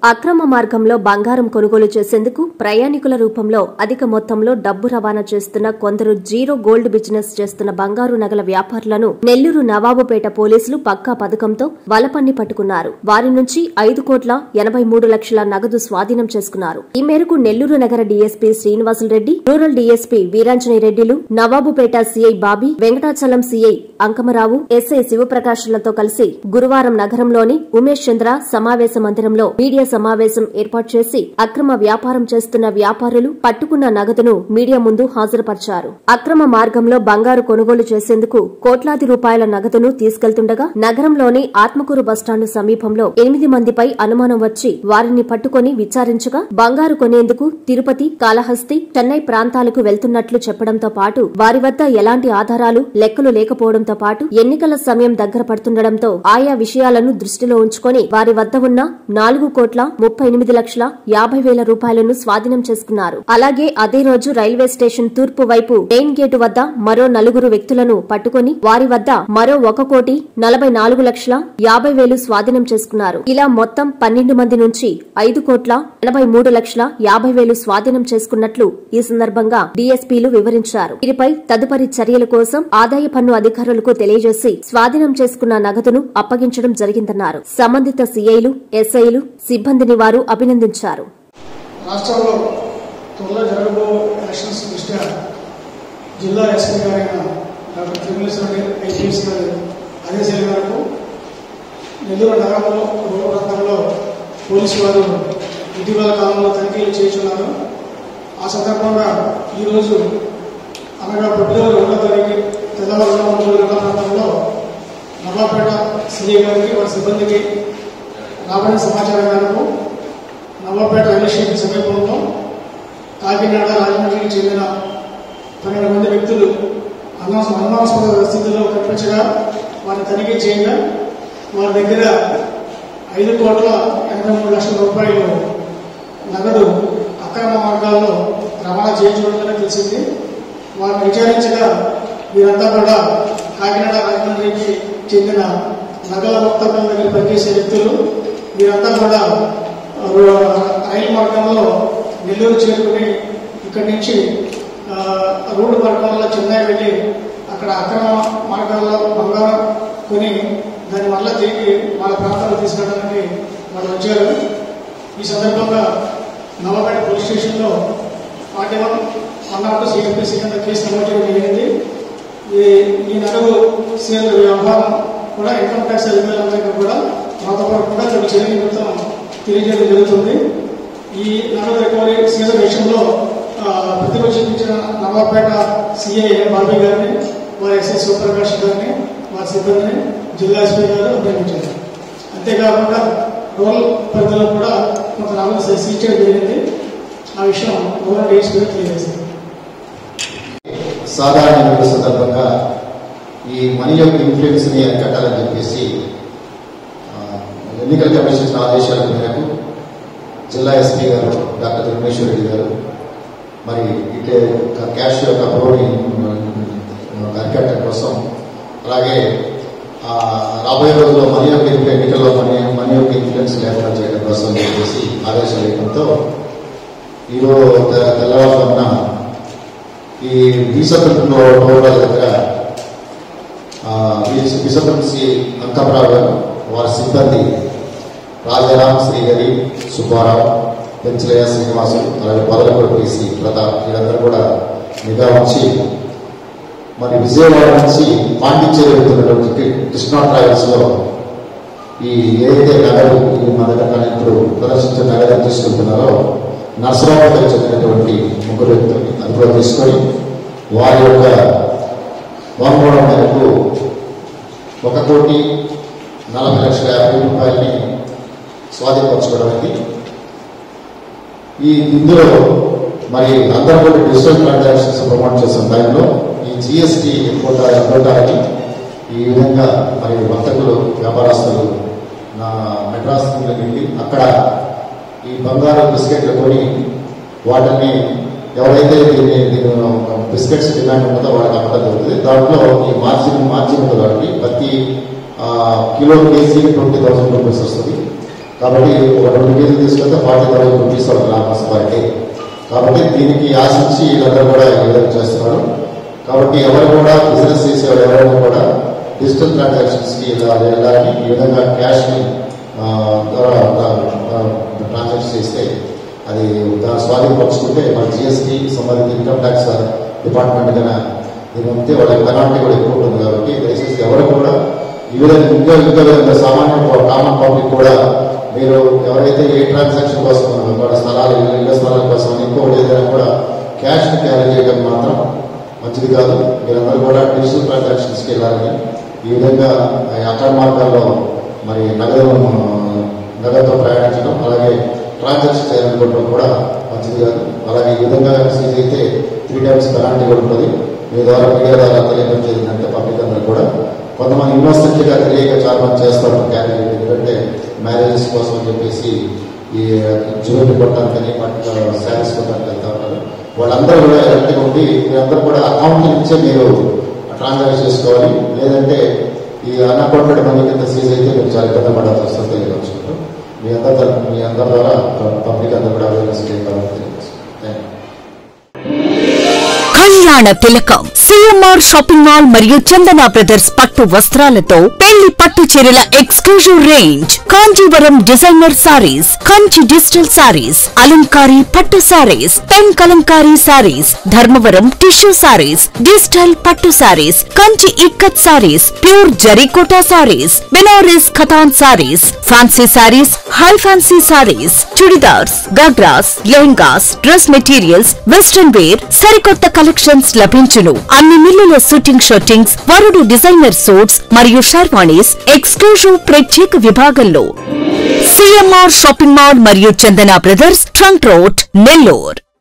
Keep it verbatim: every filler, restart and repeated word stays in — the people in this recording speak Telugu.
అక్రమ మార్గంలో బంగారం కొనుగోలు చేసేందుకు ప్రయాణికుల రూపంలో అధిక మొత్తంలో డబ్బు రవాణా చేస్తున్న కొందరు జీరో గోల్డ్ బిజినెస్ చేస్తున్న బంగారు నగల వ్యాపారులను నెల్లూరు నవాబుపేట పోలీసులు పక్కా పథకంతో వలపన్ని పట్టుకున్నారు. వారి నుంచి ఐదు కోట్ల ఎనబై మూడు లక్షల నగదు స్వాధీనం చేసుకున్నారు. ఈ మేరకు నెల్లూరు నగర DSP Srinivasula Reddy, rural DSP Veeranjaneya రెడ్డిలు, Nawabpet CI Bobby, Venkatachalam CI Ankamarao, SI శివప్రకాశ్లతో కలిసి గురువారం నగరంలోని ఉమేష్ చంద్ర సమావేశ మందిరంలో మీడియా సమావేశం ఏర్పాటు చేసి అక్రమ వ్యాపారం చేస్తున్న వ్యాపారులు పట్టుకున్న నగదును మీడియా ముందు హాజరుపరిచారు. అక్రమ మార్గంలో బంగారు కొనుగోలు చేసేందుకు కోట్లాది రూపాయల నగదును తీసుకెళ్తుండగా నగరంలోని ఆత్మకూరు బస్టాండు సమీపంలో ఎనిమిది మందిపై అనుమానం వచ్చి వారిని పట్టుకుని విచారించగా బంగారు కొనేందుకు తిరుపతి, కాళహస్తి, చెన్నై ప్రాంతాలకు వెళ్తున్నట్లు చెప్పడంతో పాటు వారి వద్ద ఎలాంటి ఆధారాలు, లెక్కలు లేకపోవడంతో పాటు ఎన్నికల సమయం దగ్గర పడుతుండటంతో ఆయా విషయాలను దృష్టిలో ఉంచుకొని వారి వద్ద ఉన్న నాలుగు కోట్ల ముప్పై ఎనిమిది లక్షల యాభై వేల రూపాయలను స్వాధీనం చేసుకున్నారు. అలాగే అదే రోజు రైల్వే స్టేషన్ తూర్పు వైపు మెయిన్ గేటు వద్ద మరో నలుగురు వ్యక్తులను పట్టుకుని వారి వద్ద మరో ఒక కోటి నలభై నాలుగు లక్షల యాభై వేలు స్వాధీనం చేసుకున్నారు. ఇలా మొత్తం పన్నెండు మంది నుంచి ఐదు కోట్ల ఎనబై మూడు లక్షల యాభై వేలు స్వాధీనం చేసుకున్నట్లు ఈ సందర్భంగా డీఎస్పీలు వివరించారు. వీరిపై తదుపరి చర్యల కోసం ఆదాయ పన్ను అధికారులకు తెలియజేసి స్వాధీనం చేసుకున్న నగదును అప్పగించడం జరిగిందన్నారు. సంబంధిత సీఐలు, ఎస్ఐలు, సిబ్బందిని వారు అభినందించారు. రాష్ట్రంలో త్వరలో జరగబో ఎలక్షన్స్ దృష్ట్యా జిల్లా ఎస్పీ గారైన డాక్టర్ తిరుమలేశ్వర ఐపీఎస్ గారి ఆదేశాల మేరకు నెల్లూరు నగరంలో రూరల్ ప్రాంతంలో పోలీసు వారు ఇటీవల కాలంలో తనిఖీలు చేస్తున్నారు. ఆ సందర్భంగా ఈరోజు అనగా ఫిబ్రవరి రెండో తారీఖు తెల్లవారుజామున మూడు గంటల ప్రాంతంలో నవాబుపేట సీఐ గారికి వారి సిబ్బందికి రాబడిన సమాచారం మేరకు నవాబుపేట రైల్వే స్టేషన్ సమీపంలో కాకినాడ, రాజమండ్రికి చెందిన పన్నెండు మంది వ్యక్తులు అనుమానాస్పద స్థితిలో కనిపించగా వారిని తనిఖీ చేయగా వారి దగ్గర ఐదు కోట్ల ఎనభై మూడు లక్షల రూపాయలు నగదు అక్రమ మార్గాల్లో రవాణా చేయించడం తెలిసింది. వారిని విచారించగా వీరంతా కూడా కాకినాడ, రాజమండ్రికి చెందిన నగల మొత్తం దగ్గర పనిచేసే వ్యక్తులు. వీరంతా కూడా రైలు మార్గంలో నెల్లూరు చేరుకుని ఇక్కడి నుంచి రోడ్డు మార్గంలో చెన్నై వెళ్ళి అక్కడ అక్రమ మార్గాల్లో బంగారం కొని దాని వల్ల తిరిగి వాళ్ళ ప్రాంతాలకు తీసుకెళ్ళడానికి వాళ్ళు వచ్చారు. ఈ సందర్భంగా నవాబుపేట పోలీస్ స్టేషన్లో forty one one not CMPC కింద కేసు నమోదు చేయడం జరిగింది. ఈ నగదు సేల్ వ్యవహారం కూడా ఇన్కమ్ ట్యాక్స్ అధికారులందరికీ కూడా మాతో పాటు కూడా కొన్ని చర్య నిమిత్తం తెలియజేయడం జరుగుతుంది. ఈ నగదు రికవరీ సీజన్ విషయంలో ప్రతిభ చూపించిన నవాబుపేట సీఐ బాబీ గారిని, వారి ఎస్ఐ శివప్రకాష్ గారిని, వారి సిబ్బందిని జిల్లా ఎస్పీ గారు అభినందించారు. అంతేకాకుండా రూరల్ పరిధిలో కూడా కొంత నగదు సీజ్ చేయడం జరిగింది. ఆ విషయం రూరల్ డీఎస్పీ గారు తెలియజేశారు. సాధారణ ఎన్నికల సందర్భంగా ఈ మనీ యొక్క ఇన్ఫ్లుయెన్స్ ని అరికట్టాలని చెప్పేసి ఎన్నికల కమిషన్ ఇచ్చిన ఆదేశాల మేరకు జిల్లా ఎస్పీ గారు డాక్టర్ తిరుమలేశ్వర రెడ్డి గారు మరి ఇట్లే క్యాష్ యొక్క ఫ్లోని అరికట్టడం కోసం, అలాగే రాబోయే రోజుల్లో మనీ యొక్క ఎన్నికల్లో మనీ మనీ యొక్క ఇన్ఫ్లుయెన్స్ లేకుండా చేయడం కోసం చెప్పేసి ఆదేశాలు ఇవ్వడంతో ఈరోజు తెల్లవారుజామున ఈ బీసపట్నంలో టోటల్ దగ్గర బీసపట్నం అంకమరావు గారు, వారి సిబ్బంది రాజారాం, శ్రీహరి, సుబ్బారావు, పెంచలయ్య, శ్రీనివాసు, అలాగే పొదలకొండ పీసీ ప్రతాప్ వీరందరూ కూడా నిఘా ఉంచి మరి విజయవాడ నుంచి పాండిచ్చేరి వెళ్తున్నటువంటి కృష్ణా ట్రావెల్స్ లో ఈ ఏదైతే నగదు మన దగ్గర ఇప్పుడు ప్రదర్శించిన నగదు తీసుకుంటున్నారో నర్సరావుపేటకు చెందినటువంటి ముగ్గురు వ్యక్తులు అదుపులో తీసుకొని వారి యొక్క వాంగ్మూలం మేరకు ఒక కోటి నలభై లక్షల యాభై రూపాయలని స్వాధీనపరచుకోవడం అయింది. ఈ ఇందులో మరి అందరూ కూడా డిజిటల్ ట్రాన్సాక్షన్స్ ప్రమోట్ చేసిన టైంలో ఈ జిఎస్టీ కోటా ఇవ్వడానికి ఈ విధంగా మరి వర్తకులు, వ్యాపారస్తులు నా మెడ్రాస్ వెళ్ళి అక్కడ ఈ బంగారు బిస్కెట్లు కొని వాటిని ఎవరైతే దీన్ని బిస్కెట్స్ డిమాండ్ ఉంటుందో వాళ్ళకి అమ్మడం జరుగుతుంది. దాంట్లో ఈ మార్జిన్ మార్జిన్ ఉంటుంది కాబట్టి ప్రతి kilo KG twenty thousand rupees వస్తుంది. కాబట్టి ఒక రెండు కేజీలు తీసుకుంటే ఫార్టీ థౌసండ్ రూపీస్ ఒక గ్రామస్ పర్ డే. కాబట్టి దీనికి ఆశించి వీళ్ళందరూ కూడా ఈ విధంగా చేస్తున్నారు. కాబట్టి ఎవరు కూడా బిజినెస్ చేసేవాళ్ళు ఎవరైనా కూడా డిజిటల్ ట్రాన్సాక్షన్స్కి ఇలా వెళ్ళాలని ఈ విధంగా క్యాష్ని ద్వారా ట్రాన్సాక్షన్ చేస్తే అది దాన్ని స్వాధీనపరుచుకుంటే మన జిఎస్టీ సంబంధిత ఇన్కమ్ ట్యాక్స్ డిపార్ట్మెంట్ కన్నా ఇది పంపితే వాళ్ళకి పెనాల్టీ కూడా ఎక్కువ ఉంటుంది. కాబట్టి దయచేసి ఎవరు కూడా ఈ విధంగా ఇంకా ఇంకా విధంగా సామాన్య కామన్ పబ్లిక్ కూడా మీరు ఎవరైతే ఏ ట్రాన్సాక్షన్ కోసం వాళ్ళ స్థలాలు ఇళ్ల స్థలాల కోసం ఇంకోటి ఏదైనా కూడా క్యాష్ని క్యారీ చేయడం మాత్రం మంచిది కాదు. మీరందరూ కూడా డిజిటల్ ట్రాన్సాక్షన్స్కి వెళ్ళాలని ఈ విధంగా అక్కడ మార్గాల్లో మరి నగదు నగదుతో ప్రయాణించడం అలాగే ట్రాన్సాక్షన్ చేయాలనుకోవడం కూడా మంచిది కాదు. అలాగే ఈ విధంగా సీజ్ అయితే త్రీ టైమ్స్ పెనాల్టీ కూడా ఉంటుంది. మీ ద్వారా మీడియా ద్వారా తెలియజేయడం ఏంటంటే పబ్లిక్ అందరూ కూడా కొంతమంది ఇన్నోసెంట్గా తెలియక చాలా మంది చేస్తారు క్యారీ చేయడం. ఎందుకంటే మ్యారేజెస్ కోసం అని చెప్పేసి ఈ జ్యువెలరీ కొట్టడానికని పట్ల శారీస్ కొట్టడానికి వెళ్తా ఉంటారు. వాళ్ళందరూ కూడా ఎలక్ట్గా ఉండి మీరందరూ కూడా అకౌంట్ నుంచే మీరు ట్రాన్సాక్షన్ చేసుకోవాలి. లేదంటే ఈ అన్అకౌంటెడ్ మనీ కింద సీజ్ అయితే మీరు చాలా ఇబ్బంది పడాల్సి వస్తుంది తెలియవచ్చుకుంటారు. మీ అందరి మీ అందరి ద్వారా పబ్లిక్ అందరూ కూడా అవేర్నెస్ చేయాలని తెలియవచ్చు. Thank you. కళ్యాణ తిలకం సిఎంఆర్ షాపింగ్ మాల్ మరియు చందన బ్రదర్స్ పట్టు వస్త్రాలతో పెళ్లి పట్టు చీరల exclusive range, Kanjeevaram designer sarees, Kanchi digital sarees, అలంకారీ పట్టు sarees, pen Kalamkari sarees, Dharmavaram tissue sarees, digital పట్టు sarees, Kanchi Ikkat sarees, pure జరీకోటా sarees, Banaras Katan sarees, fancy sarees, high fancy sarees, churidars, ghagras, lehengas, dress materials, western wear, సరికొత్త కలెక్షన్స్ లభించును. అన్ని మిల్లుల షూటింగ్ షర్టింగ్స్, వరుడు డిజైనర్ సూట్స్ మరియు షర్వాణీస్ ఎక్స్క్లూజివ్ ప్రత్యేక విభాగంలో సిఎంఆర్ షాపింగ్ మాల్ మరియు Chandana brothers trunk road, Nellore.